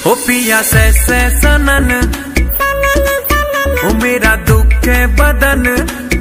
ओ पिया से सनन, ओ मेरा दुख है बदन।